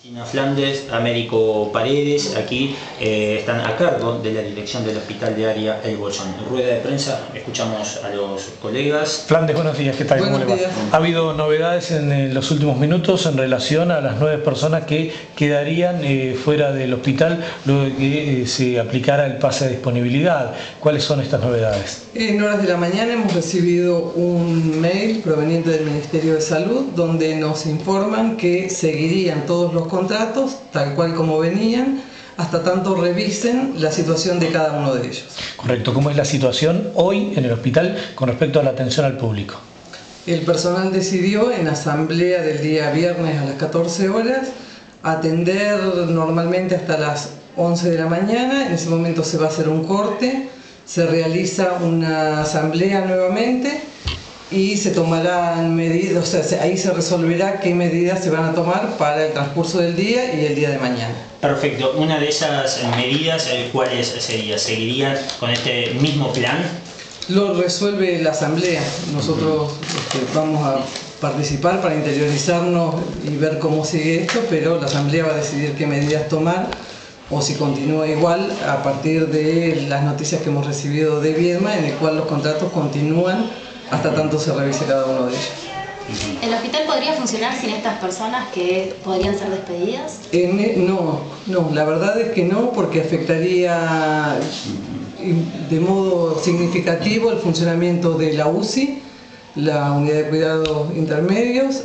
Cristina Flandes, Américo Paredes, aquí están a cargo de la dirección del Hospital de Área El Bolsón. En rueda de prensa escuchamos a los colegas. Flandes, buenos días, ¿qué tal? ¿Cómo le va? ¿Ha habido novedades en los últimos minutos en relación a las 9 personas que quedarían fuera del hospital luego de que se aplicara el pase de disponibilidad? ¿Cuáles son estas novedades? En horas de la mañana hemos recibido un mail proveniente del Ministerio de Salud donde nos informan que seguirían todos los contratos tal cual como venían hasta tanto revisen la situación de cada uno de ellos. Correcto. ¿Cómo es la situación hoy en el hospital con respecto a la atención al público? El personal decidió en asamblea del día viernes a las 14 horas atender normalmente hasta las 11 de la mañana. En ese momento se va a hacer un corte, se realiza una asamblea nuevamente y se tomarán medidas, o sea, ahí se resolverá qué medidas se van a tomar para el transcurso del día y el día de mañana. Perfecto. Una de esas medidas, ¿cuáles sería? ¿Seguirían con este mismo plan? Lo resuelve la asamblea. Nosotros vamos a participar para interiorizarnos y ver cómo sigue esto, pero la asamblea va a decidir qué medidas tomar o si continúa igual a partir de las noticias que hemos recibido de Viedma, en el cual los contratos continúan hasta tanto se revise cada uno de ellos. ¿El hospital podría funcionar sin estas personas que podrían ser despedidas? No, la verdad es que no, porque afectaría de modo significativo el funcionamiento de la UCI, la unidad de cuidados intermedios,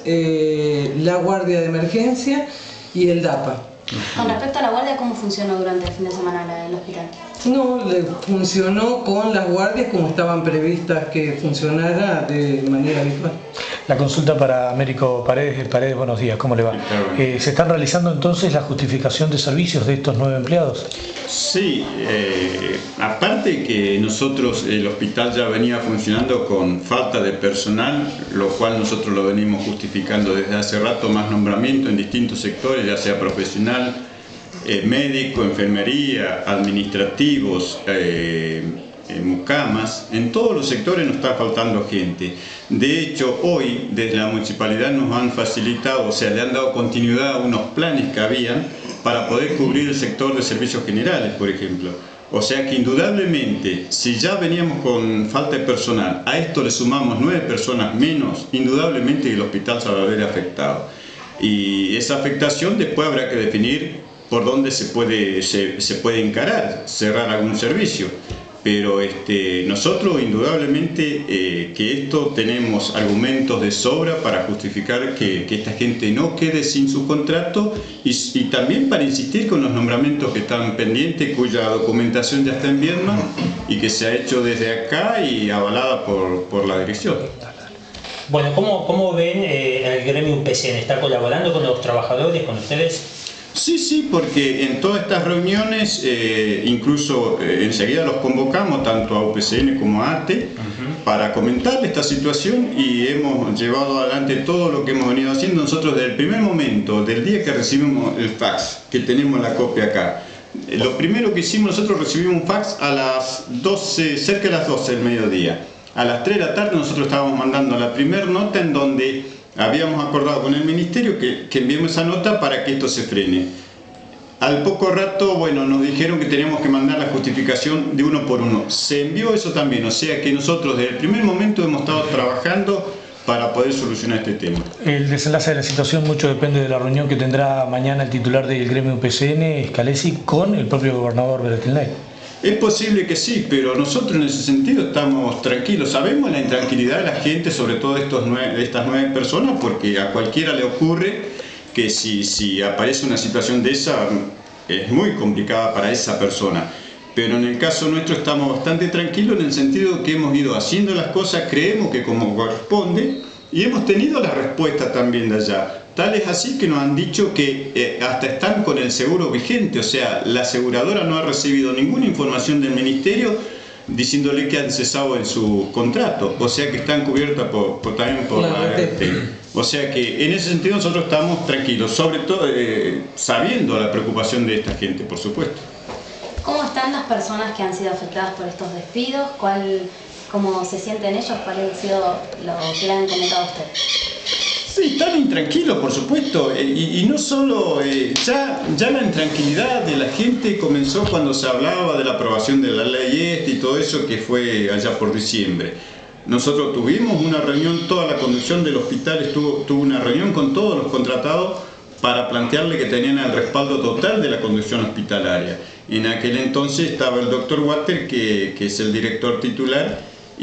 la guardia de emergencia y el DAPA. Con respecto a la guardia, ¿cómo funcionó durante el fin de semana el hospital? No, funcionó con las guardias como estaban previstas que funcionara de manera habitual. La consulta para Américo Paredes. Paredes, buenos días, ¿cómo le va? ¿Se están realizando entonces la justificación de servicios de estos 9 empleados? Sí, aparte que nosotros, el hospital ya venía funcionando con falta de personal, lo cual nosotros lo venimos justificando desde hace rato, más nombramiento en distintos sectores, ya sea profesional, médico, enfermería, administrativos, mucamas, en todos los sectores nos está faltando gente. De hecho, hoy desde la municipalidad nos han facilitado, o sea, le han dado continuidad a unos planes que habían para poder cubrir el sector de servicios generales, por ejemplo. O sea que indudablemente, si ya veníamos con falta de personal, a esto le sumamos 9 personas menos, indudablemente el hospital se va a ver afectado. Y esa afectación después habrá que definir por dónde se puede encarar, cerrar algún servicio. Pero nosotros indudablemente que esto tenemos argumentos de sobra para justificar que esta gente no quede sin su contrato y también para insistir con los nombramientos que están pendientes, cuya documentación ya está en Viedma y que se ha hecho desde acá y avalada por la dirección. Bueno, ¿cómo ven el gremio UPCN? ¿Está colaborando con los trabajadores, con ustedes? Sí, porque en todas estas reuniones, incluso enseguida los convocamos, tanto a UPCN como a ATE, para comentarle esta situación y hemos llevado adelante todo lo que hemos venido haciendo nosotros desde el primer momento, del día que recibimos el fax, que tenemos la copia acá. Lo primero que hicimos, nosotros recibimos un fax a las 12, cerca de las 12 del mediodía. A las 3 de la tarde nosotros estábamos mandando la primera nota en donde habíamos acordado con el ministerio que enviemos esa nota para que esto se frene. Al poco rato, bueno, nos dijeron que teníamos que mandar la justificación de uno por uno. Se envió eso también, o sea que nosotros desde el primer momento hemos estado trabajando para poder solucionar este tema. El desenlace de la situación mucho depende de la reunión que tendrá mañana el titular del gremio UPCN, Scalesi, con el propio gobernador Beretilnay. Es posible que sí, pero nosotros en ese sentido estamos tranquilos. Sabemos la intranquilidad de la gente, sobre todo de estas 9 personas, porque a cualquiera le ocurre que si aparece una situación de esa, es muy complicada para esa persona. Pero en el caso nuestro estamos bastante tranquilos en el sentido que hemos ido haciendo las cosas, creemos que como corresponde, y hemos tenido la respuesta también de allá. Tal es así que nos han dicho que hasta están con el seguro vigente, o sea, la aseguradora no ha recibido ninguna información del ministerio diciéndole que han cesado en su contrato, o sea que están cubiertas también por la ART. O sea que en ese sentido nosotros estamos tranquilos, sobre todo sabiendo la preocupación de esta gente, por supuesto. ¿Cómo están las personas que han sido afectadas por estos despidos? ¿Cómo se sienten ellos? ¿Cuál ha sido lo que le han comentado a usted? Sí, están intranquilos, por supuesto, y no solo, ya la intranquilidad de la gente comenzó cuando se hablaba de la aprobación de la ley y todo eso, que fue allá por diciembre. Nosotros tuvimos una reunión, toda la conducción del hospital tuvo una reunión con todos los contratados para plantearle que tenían el respaldo total de la conducción hospitalaria. En aquel entonces estaba el doctor Water, que es el director titular,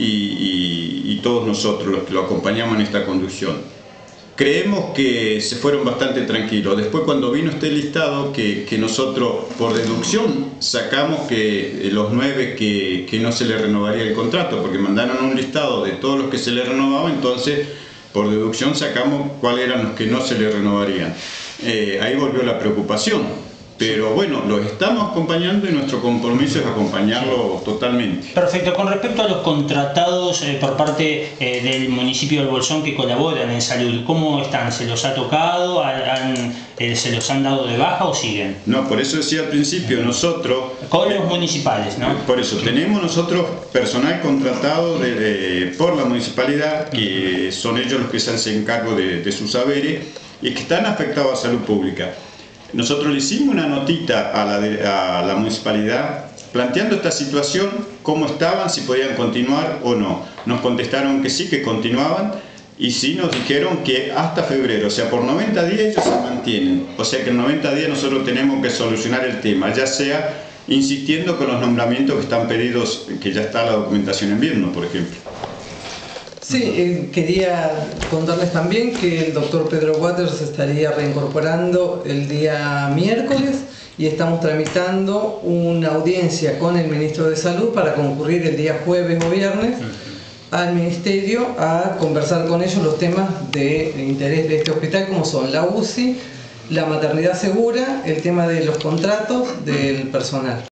y todos nosotros los que lo acompañamos en esta conducción. Creemos que se fueron bastante tranquilos. Después, cuando vino este listado, que nosotros por deducción sacamos que los 9 que no se les renovaría el contrato, porque mandaron un listado de todos los que se les renovaba, entonces por deducción sacamos cuáles eran los que no se les renovarían. Ahí volvió la preocupación. Pero bueno, los estamos acompañando y nuestro compromiso es acompañarlo totalmente. Perfecto. Con respecto a los contratados por parte del municipio del Bolsón que colaboran en salud, ¿cómo están? ¿Se los ha tocado? ¿Se los han dado de baja o siguen? No, por eso decía al principio, nosotros... Con los municipales, ¿no? Por eso, tenemos nosotros personal contratado por la municipalidad, que son ellos los que se hacen cargo de sus saberes y que están afectados a salud pública. Nosotros le hicimos una notita a la municipalidad planteando esta situación, cómo estaban, si podían continuar o no. Nos contestaron que sí, que continuaban, y sí nos dijeron que hasta febrero, o sea, por 90 días ellos se mantienen. O sea que en 90 días nosotros tenemos que solucionar el tema, ya sea insistiendo con los nombramientos que están pedidos, que ya está la documentación en Viedma, por ejemplo. Sí, quería contarles también que el doctor Pedro Waters se estaría reincorporando el día miércoles y estamos tramitando una audiencia con el ministro de Salud para concurrir el día jueves o viernes al ministerio a conversar con ellos los temas de interés de este hospital, como son la UCI, la maternidad segura, el tema de los contratos del personal.